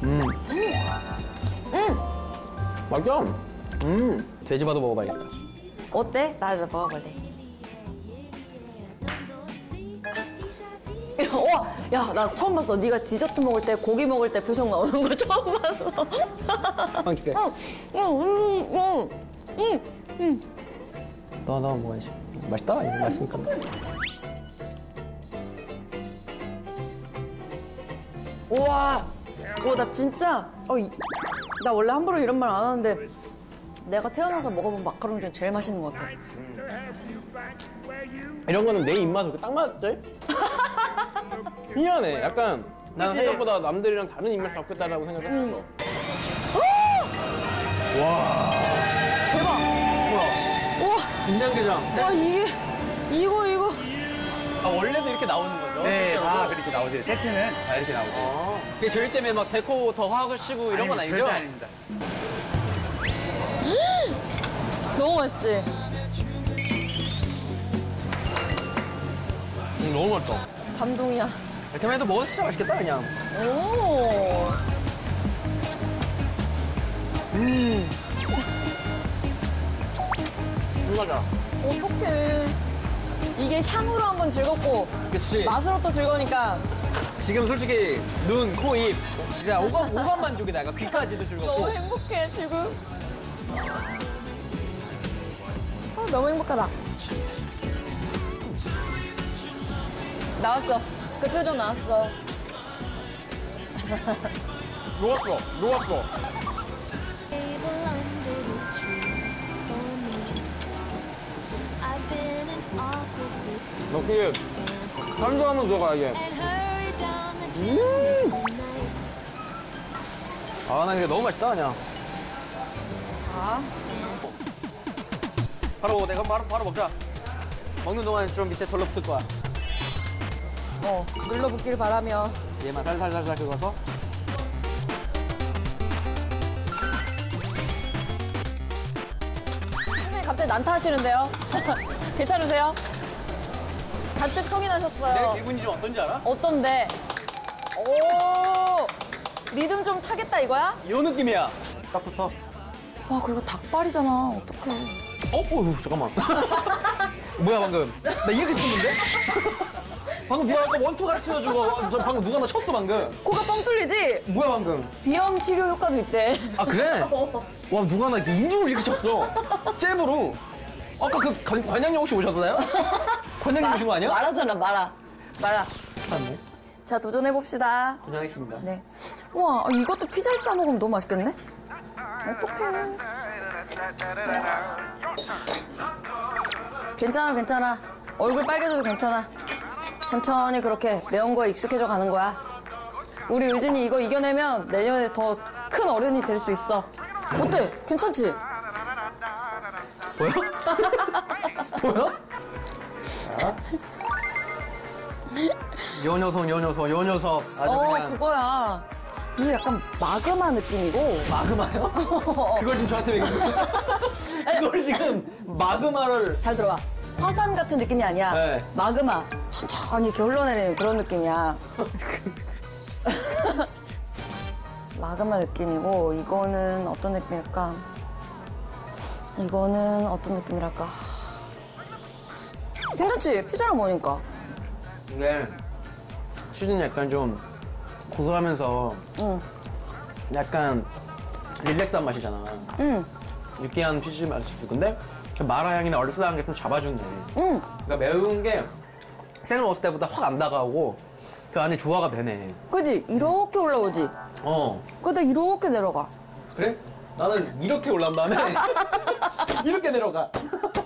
맛있어. 돼지바도 먹어봐야겠다. 어때? 나 먹어볼래. 와, 야, 나 처음 봤어. 네가 디저트 먹을 때, 고기 먹을 때 표정 나오는 거 처음 봤어. 맛있게. 너 먹어야지. 맛있다. 이거 맛있으니까. 우와, 나 진짜, 나 원래 함부로 이런 말 안 하는데 내가 태어나서 먹어본 마카롱 중에 제일 맛있는 것 같아. 이런 거는 내 입맛에 딱 맞지? 희한해. 약간 난 그치? 생각보다 남들이랑 다른 입맛을 갖고 있다라고 생각했었어. 와. 대박. 뭐야? 우와, 김장게장. 와, 이거. 아, 원래도 이렇게 나오는 거죠? 네, 실제로? 다 그렇게 나오세요. 세트는 다 이렇게 나오세요. 이게 저희 때문에 막 데코 더 하시고 이런 건 아니죠? 절대 아닙니다. 너무 맛있지? 너무 맛있다. 감동이야. 이렇게만 해도 먹어도 진짜 맛있겠다, 그냥. 오. 맞아. 어떡해. 이게 향으로 한번 즐겁고 그치. 맛으로 또 즐거우니까 지금 솔직히 눈, 코, 입 진짜 오감 만족이다. 약간 귀까지도 즐겁고. 너무 행복해 지금. 너무 행복하다. 나왔어. 그 표정 나왔어. 녹았어. 여기 간도 한번 들어가야지. 아, 나 이게 너무 맛있다, 그냥. 자, 내가 바로 먹자. 먹는 동안 좀 밑에 덜러붙을 거야. 눌러붙길 바라며. 얘만 살살 긁어서. 선생님 갑자기 난타하시는데요? 괜찮으세요? 잔뜩 성이 내 나셨어요. 기분이 좀 어떤지 알아? 어떤데? 오, 리듬 좀 타겠다 이거야? 이 느낌이야. 딱 붙어. 와, 그리고 닭발이잖아. 어떡해. 잠깐만. 뭐야, 방금? 나 이렇게 쳤는데? 방금 누가 아까 원투 가르쳐주고, 방금 누가 나 쳤어, 방금. 코가 뻥 뚫리지? 뭐야, 방금? 비염 치료 효과도 있대. 아, 그래? 와, 누가 나 이렇게 인중을 이렇게 쳤어. 잽으로. 아까 그 관장님 혹시 오셨나요? 관장님 오신 거 아니야? 말하잖아, 말아. 맞네. 자, 도전해봅시다. 도전하겠습니다. 네. 우와, 이것도 피자에 싸 먹으면 너무 맛있겠네? 어떡해. 괜찮아. 얼굴 빨개져도 괜찮아. 천천히 그렇게 매운 거에 익숙해져 가는 거야. 우리 의진이 이거 이겨내면 내년에 더 큰 어른이 될 수 있어. 어때? 괜찮지? 보여? 보여? 요 녀석. 아주 그냥. 그거야. 이게 약간 마그마 느낌이고. 마그마요? 그걸 지금 저한테 왜 그걸 지금 마그마를. 잘 들어봐. 화산 같은 느낌이 아니야. 네. 마그마. 천천히 이렇게 흘러내리는 그런 느낌이야. 마그마 느낌이고, 이거는 어떤 느낌일까? 괜찮지? 피자랑 먹으니까. 이게 치즈는 약간 좀 고소하면서 약간 릴렉스한 맛이잖아. 느끼한 피쉬 맛이. 근데 그 마라 향이나 얼싸한 게 좀 잡아주네. 그러니까 매운 게 생을 먹었을 때보다 확 안 다가오고 그 안에 조화가 되네. 그지? 이렇게 올라오지? 그러다 이렇게 내려가. 그래? 나는 이렇게 올라온 다음에 이렇게 내려가.